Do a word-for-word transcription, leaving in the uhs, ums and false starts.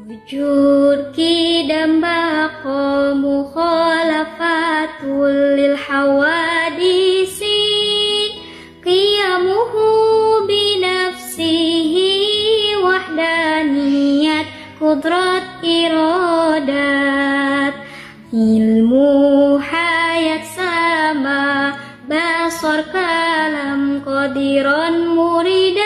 wujud kidam baqa mukhalafatul lil hawadisi qiyamuhu binafsihi wahdaniyat kudrat iradat ilmu hayat sama basar kalam qadiran murida